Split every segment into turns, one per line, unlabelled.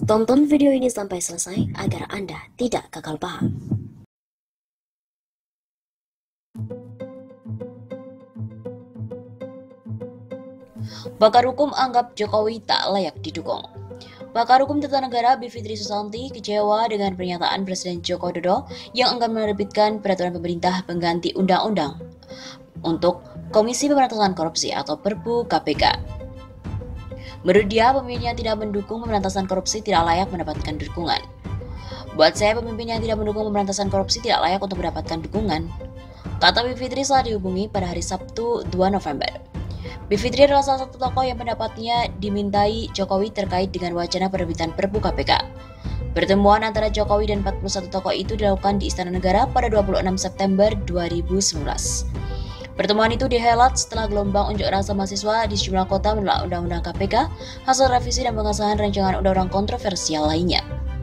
Tonton video ini sampai selesai agar Anda tidak gagal paham. Pakar hukum anggap Jokowi tak layak didukung. Pakar hukum tata negara Bivitri Susanti kecewa dengan pernyataan Presiden Joko Widodo yang enggan menerbitkan peraturan pemerintah pengganti undang-undang untuk Komisi Pemberantasan Korupsi atau Perpu KPK. Menurut dia, pemimpin yang tidak mendukung pemberantasan korupsi tidak layak mendapatkan dukungan. Buat saya, pemimpin yang tidak mendukung pemberantasan korupsi tidak layak untuk mendapatkan dukungan, kata Bivitri saat dihubungi pada hari Sabtu 2 November. Bivitri adalah salah satu tokoh yang pendapatnya dimintai Jokowi terkait dengan wacana penerbitan Perpu KPK. Pertemuan antara Jokowi dan 41 tokoh itu dilakukan di Istana Negara pada 26 September 2019. Pertemuan itu dihelat setelah gelombang unjuk rasa mahasiswa di sejumlah kota menolak Undang-Undang KPK, hasil revisi dan pengesahan rancangan undang-undang kontroversial lainnya.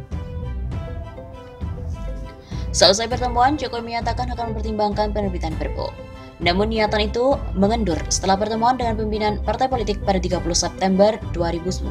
Selesai pertemuan, Jokowi menyatakan akan mempertimbangkan penerbitan Perpu. Namun niatan itu mengendur setelah pertemuan dengan pimpinan partai politik pada 30 September 2019.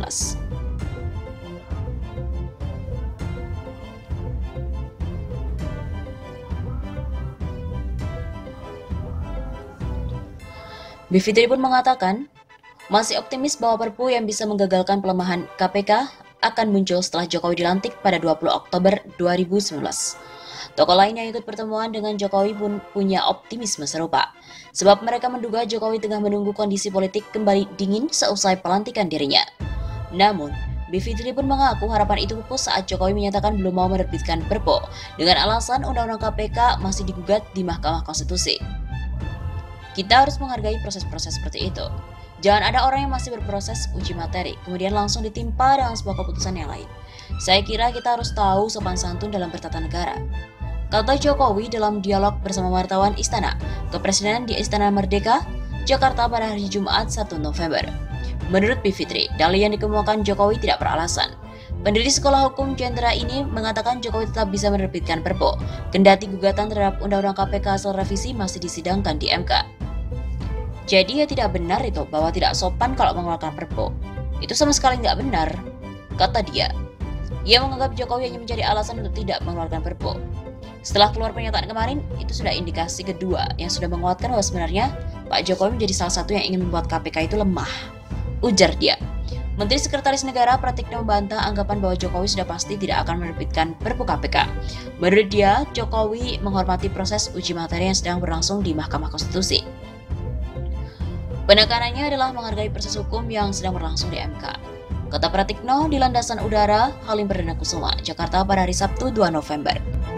Bivitri pun mengatakan, masih optimis bahwa Perpu yang bisa menggagalkan pelemahan KPK akan muncul setelah Jokowi dilantik pada 20 Oktober 2019. Tokoh lain yang ikut pertemuan dengan Jokowi pun punya optimisme serupa, sebab mereka menduga Jokowi tengah menunggu kondisi politik kembali dingin seusai pelantikan dirinya. Namun, Bivitri pun mengaku harapan itu pupus saat Jokowi menyatakan belum mau menerbitkan Perpu dengan alasan Undang-Undang KPK masih digugat di Mahkamah Konstitusi. Kita harus menghargai proses-proses seperti itu. Jangan ada orang yang masih berproses uji materi, kemudian langsung ditimpa dengan sebuah keputusan yang lain. Saya kira kita harus tahu sopan santun dalam bertata negara, kata Jokowi dalam dialog bersama wartawan Istana Kepresidenan di Istana Merdeka, Jakarta pada hari Jumat 1 November. Menurut Bivitri, dalih yang dikemukakan Jokowi tidak beralasan. Pendiri Sekolah Hukum Jendera ini mengatakan Jokowi tetap bisa menerbitkan Perpu, kendati gugatan terhadap Undang-Undang KPK hasil revisi masih disidangkan di MK. Jadi ya tidak benar itu bahwa tidak sopan kalau mengeluarkan Perpu. Itu sama sekali nggak benar, kata dia. Ia menganggap Jokowi hanya mencari alasan untuk tidak mengeluarkan Perpu. Setelah keluar pernyataan kemarin, itu sudah indikasi kedua yang sudah menguatkan bahwa sebenarnya Pak Jokowi menjadi salah satu yang ingin membuat KPK itu lemah, ujar dia. Menteri Sekretaris Negara Pratikno membantah anggapan bahwa Jokowi sudah pasti tidak akan menerbitkan Perpu KPK. Menurut dia, Jokowi menghormati proses uji materi yang sedang berlangsung di Mahkamah Konstitusi. Penekanannya adalah menghargai proses hukum yang sedang berlangsung di MK, kata Pratikno di Landasan Udara Halim Perdana Kusuma, Jakarta pada hari Sabtu 2 November.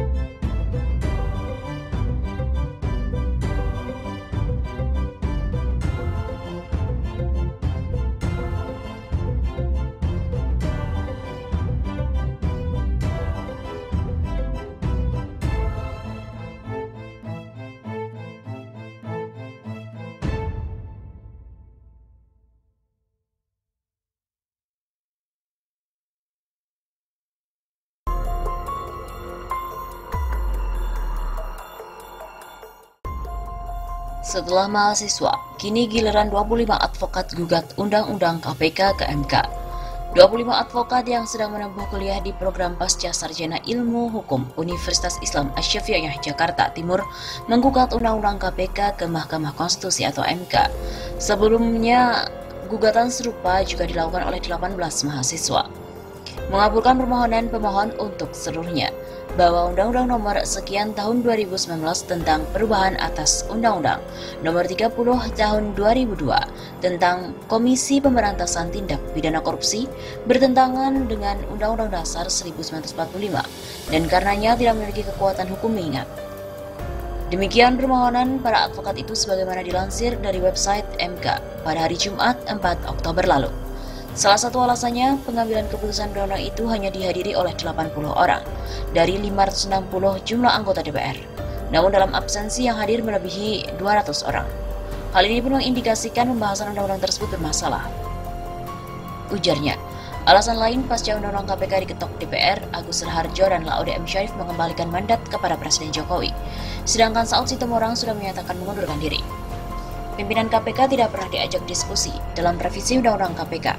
Setelah mahasiswa, kini giliran 25 advokat gugat Undang-Undang KPK ke MK. 25 advokat yang sedang menempuh kuliah di program Pasca Sarjana Ilmu Hukum Universitas Islam Asy-Syafi'iyah Jakarta Timur menggugat Undang-Undang KPK ke Mahkamah Konstitusi atau MK. Sebelumnya, gugatan serupa juga dilakukan oleh 18 mahasiswa. Mengabulkan permohonan pemohon untuk seluruhnya bahwa Undang-Undang Nomor Sekian Tahun 2019 tentang perubahan atas Undang-Undang Nomor 30 Tahun 2002 tentang Komisi Pemberantasan Tindak Pidana Korupsi bertentangan dengan Undang-Undang Dasar 1945 dan karenanya tidak memiliki kekuatan hukum mengikat. Demikian permohonan para advokat itu sebagaimana dilansir dari website MK pada hari Jumat 4 Oktober lalu. Salah satu alasannya, pengambilan keputusan undang-undang itu hanya dihadiri oleh 80 orang dari 560 jumlah anggota DPR. Namun dalam absensi yang hadir melebihi 200 orang. Hal ini pun mengindikasikan pembahasan undang-undang tersebut bermasalah. Ujarnya, alasan lain pasca undang-undang KPK diketok DPR, Agus Raharjo dan Laude M. Syarif mengembalikan mandat kepada Presiden Jokowi. Sedangkan Saud Situmorang sudah menyatakan mengundurkan diri. Pimpinan KPK tidak pernah diajak diskusi dalam revisi Undang-Undang KPK.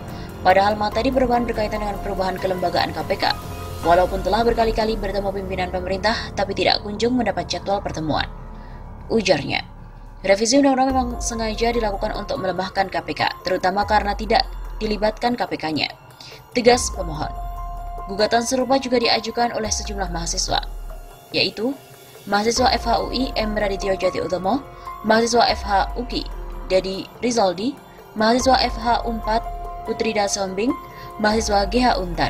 Padahal materi perubahan berkaitan dengan perubahan kelembagaan KPK. Walaupun telah berkali-kali bertemu pimpinan pemerintah, tapi tidak kunjung mendapat jadwal pertemuan. Ujarnya, revisi undang-undang memang sengaja dilakukan untuk melemahkan KPK, terutama karena tidak dilibatkan KPK-nya. Tegas pemohon. Gugatan serupa juga diajukan oleh sejumlah mahasiswa, yaitu mahasiswa FHUI M. Radityo Jati Utomo, mahasiswa FH UKI Dedi Rizaldi, mahasiswa FH Unpad Putrida Sombing, mahasiswa GH Untar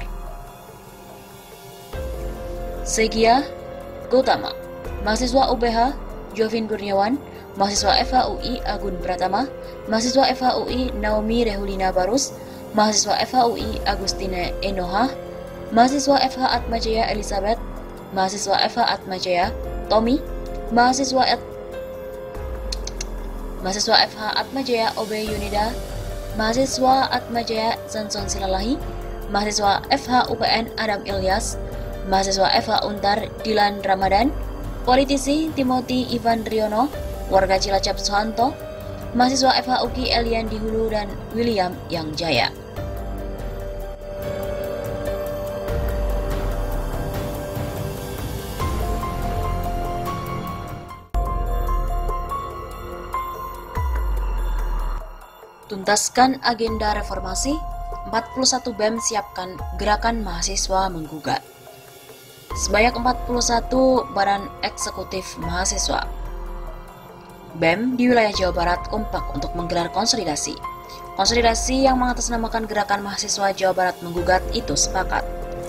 Segia Gautama, mahasiswa UPH Jovin Kurniawan, mahasiswa FHUI Agun Pratama, mahasiswa FHUI Naomi Rehulina Barus, mahasiswa FHUI Agustine Enoha, mahasiswa FH Atmajaya Elizabeth, mahasiswa FH Atmajaya Tommy, mahasiswa FH Atmajaya Obe Yunida, mahasiswa Atmajaya Sanson Silalahi, mahasiswa FH UPN Adam Ilyas, mahasiswa FH Untar Dilan Ramadan, politisi Timothy Ivan Riono, warga Cilacap Sohanto, mahasiswa FH UKI Elian Dihulu dan William Yang Jaya. Tuntaskan agenda reformasi, 41 BEM siapkan gerakan mahasiswa menggugat. Sebanyak 41 badan eksekutif mahasiswa BEM di wilayah Jawa Barat kompak untuk menggelar konsolidasi. Konsolidasi yang mengatasnamakan Gerakan Mahasiswa Jawa Barat Menggugat itu sepakat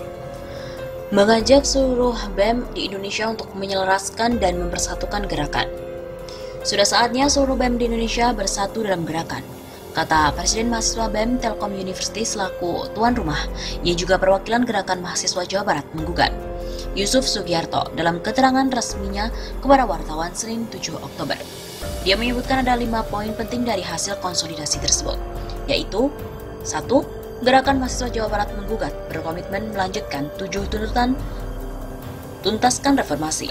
mengajak seluruh BEM di Indonesia untuk menyelaraskan dan mempersatukan gerakan. Sudah saatnya seluruh BEM di Indonesia bersatu dalam gerakan, kata Presiden Mahasiswa BEM Telkom University selaku tuan rumah, yang juga perwakilan Gerakan Mahasiswa Jawa Barat Menggugat, Yusuf Sugiarto, dalam keterangan resminya kepada wartawan Senin 7 Oktober. Dia menyebutkan ada 5 poin penting dari hasil konsolidasi tersebut, yaitu 1. Gerakan Mahasiswa Jawa Barat Menggugat berkomitmen melanjutkan 7 tuntutan tuntaskan reformasi.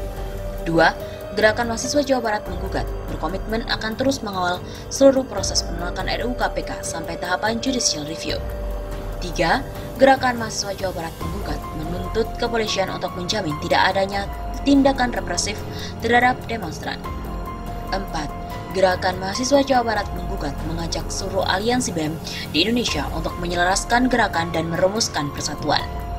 2. Gerakan Mahasiswa Jawa Barat Menggugat berkomitmen akan terus mengawal seluruh proses penolakan RUU KPK sampai tahapan judicial review. 3. Gerakan Mahasiswa Jawa Barat Menggugat menuntut kepolisian untuk menjamin tidak adanya tindakan represif terhadap demonstran. 4. Gerakan Mahasiswa Jawa Barat Menggugat mengajak seluruh aliansi BEM di Indonesia untuk menyelaraskan gerakan dan merumuskan persatuan.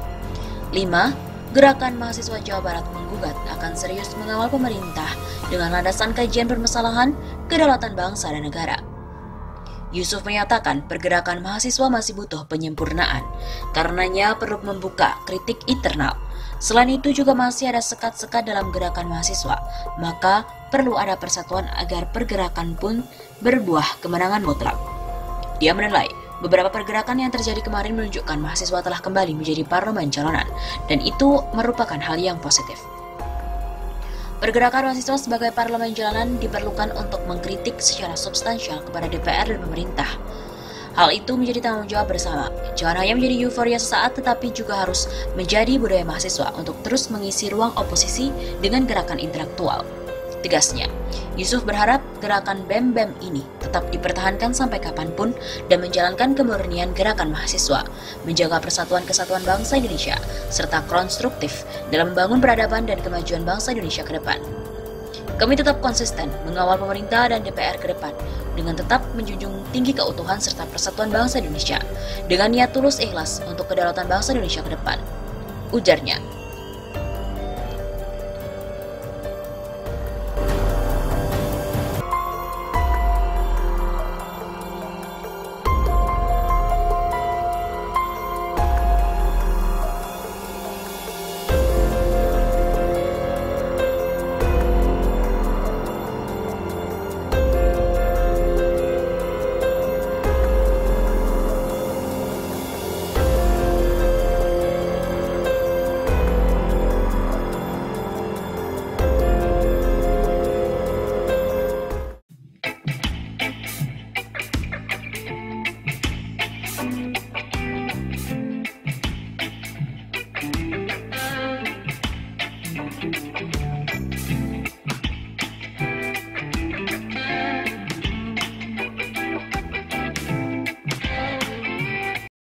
5. Gerakan Mahasiswa Jawa Barat Menggugat akan serius mengawal pemerintah dengan landasan kajian permasalahan kedaulatan bangsa dan negara. Yusuf menyatakan pergerakan mahasiswa masih butuh penyempurnaan, karenanya perlu membuka kritik internal. Selain itu juga masih ada sekat-sekat dalam gerakan mahasiswa, maka perlu ada persatuan agar pergerakan pun berbuah kemenangan mutlak. Dia menilai beberapa pergerakan yang terjadi kemarin menunjukkan mahasiswa telah kembali menjadi parlemen jalanan, dan itu merupakan hal yang positif. Pergerakan mahasiswa sebagai parlemen jalanan diperlukan untuk mengkritik secara substansial kepada DPR dan pemerintah. Hal itu menjadi tanggung jawab bersama, jangan hanya menjadi euforia sesaat tetapi juga harus menjadi budaya mahasiswa untuk terus mengisi ruang oposisi dengan gerakan intelektual. Tegasnya, Yusuf berharap gerakan BEM-BEM ini tetap dipertahankan sampai kapanpun dan menjalankan kemurnian gerakan mahasiswa, menjaga persatuan kesatuan bangsa Indonesia, serta konstruktif dalam membangun peradaban dan kemajuan bangsa Indonesia ke depan. Kami tetap konsisten mengawal pemerintah dan DPR ke depan dengan tetap menjunjung tinggi keutuhan serta persatuan bangsa Indonesia dengan niat tulus ikhlas untuk kedaulatan bangsa Indonesia ke depan, ujarnya.